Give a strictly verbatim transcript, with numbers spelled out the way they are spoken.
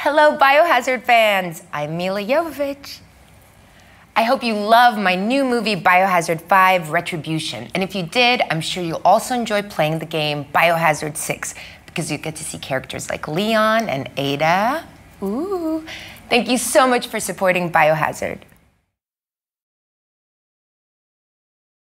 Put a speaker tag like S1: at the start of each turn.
S1: Hello, Biohazard fans. I'm Milla Jovovich. I hope you love my new movie, Biohazard five Retribution. And if you did, I'm sure you'll also enjoy playing the game Biohazard six because you get to see characters like Leon and Ada. Ooh. Thank you so much for supporting Biohazard.